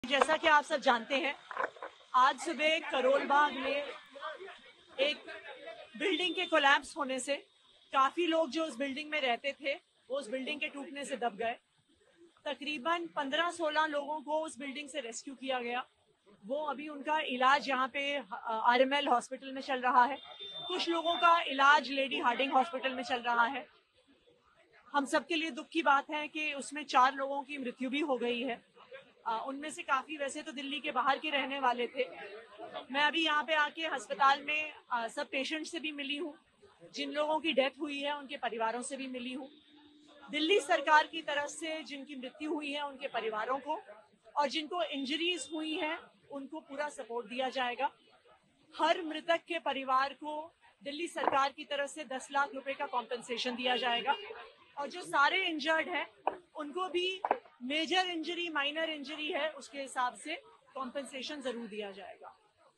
जैसा कि आप सब जानते हैं, आज सुबह करोल बाग में एक बिल्डिंग के कोलैप्स होने से काफी लोग जो उस बिल्डिंग में रहते थे वो उस बिल्डिंग के टूटने से दब गए। तकरीबन 15-16 लोगों को उस बिल्डिंग से रेस्क्यू किया गया। वो अभी उनका इलाज यहाँ पे आरएमएल हॉस्पिटल में चल रहा है। कुछ लोगों का इलाज लेडी हार्डिंग हॉस्पिटल में चल रहा है। हम सबके लिए दुख की बात है कि उसमें 4 लोगों की मृत्यु भी हो गई है। उनमें से काफी वैसे तो दिल्ली के बाहर के रहने वाले थे। मैं अभी यहाँ पे आके अस्पताल में सब पेशेंट से भी मिली हूँ। जिन लोगों की डेथ हुई है उनके परिवारों से भी मिली हूँ। दिल्ली सरकार की तरफ से जिनकी मृत्यु हुई है उनके परिवारों को और जिनको इंजरीज हुई हैं उनको पूरा सपोर्ट दिया जाएगा। हर मृतक के परिवार को दिल्ली सरकार की तरफ से 10 लाख रुपए का कॉम्पेंसेशन दिया जाएगा और जो सारे इंजर्ड हैं उनको भी मेजर इंजरी माइनर इंजरी है उसके हिसाब से कॉम्पेंसेशन जरूर दिया जाएगा।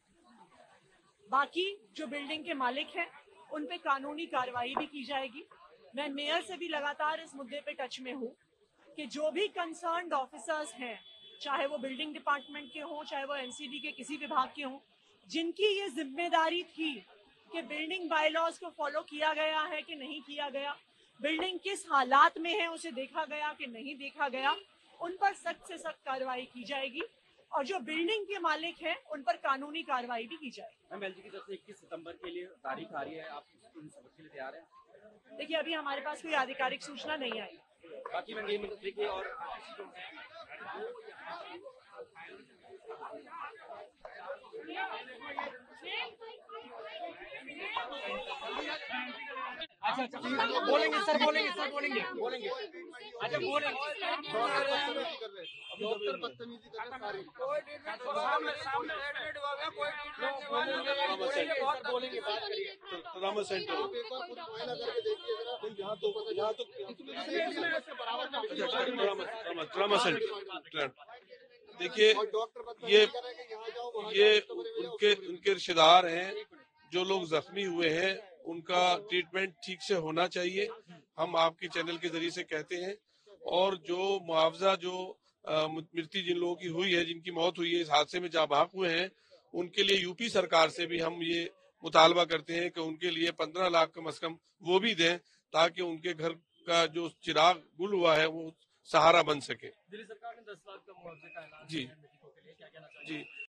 बाकी जो बिल्डिंग के मालिक हैं उन पे कानूनी कार्रवाई भी की जाएगी। मैं मेयर से भी लगातार इस मुद्दे पे टच में हूँ कि जो भी कंसर्न्ड ऑफिसर्स हैं, चाहे वो बिल्डिंग डिपार्टमेंट के हों, चाहे वो एमसीडी के किसी विभाग के हों, जिनकी ये जिम्मेदारी थी कि बिल्डिंग बायलॉज को फॉलो किया गया है कि नहीं किया गया, बिल्डिंग किस हालात में है उसे देखा गया कि नहीं देखा गया, उन पर सख्त से सख्त कार्रवाई की जाएगी और जो बिल्डिंग के मालिक हैं उन पर कानूनी कार्रवाई भी की जाएगी। मैम, एलजी की तरफ से 21 सितंबर के लिए तारीख आ रही है, आप इन सब के लिए तैयार हैं? देखिए, अभी हमारे पास कोई आधिकारिक सूचना नहीं आई। बाकी मैं गृह मंत्री की और अच्छा बोलेंगे सर बोलेंगे अच्छा बोलेंगे डॉक्टर बदतमीजी कर रहे हैं बोलेंगे बात करिए। ट्रामा सेंटर एक बार खुद मुआयना करके देखिए जरा यहाँ तो ट्रामा सेंटर देखिए, ये उनके रिश्तेदार हैं। जो लोग जख्मी हुए हैं उनका ट्रीटमेंट ठीक से होना चाहिए, हम आपके चैनल के जरिए से कहते हैं। और जो मुआवजा जो मृत्यु जिन लोगों की हुई है, जिनकी मौत हुई है इस हादसे में जाँ बहक हुए हैं, उनके लिए यूपी सरकार से भी हम ये मुतालबा करते हैं कि उनके लिए 15 लाख कम से कम वो भी दें, ताकि उनके घर का जो चिराग गुल हुआ है वो सहारा बन सके। दिल्ली सरकार ने 10 लाख का मुआवजे का ऐलान जी किया है मृतकों के लिए, क्या कहना चाहिए? जी